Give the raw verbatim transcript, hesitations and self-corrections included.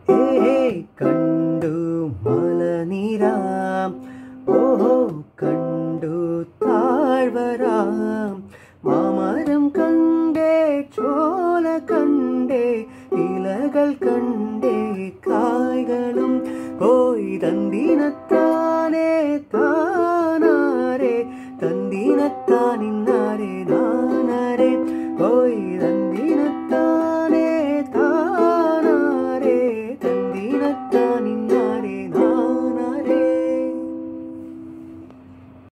ഏ കണ്ടു മലനിരാം ഓഹോ കണ്ടു താഴ്വരാം മാമരം കണ്ടേ ചോല കണ്ടേ ഇലകൾ കണ്ടേ കായ്കളും പോയി തന്തിനത്താനേ താനാരേ തന്തിനത്താ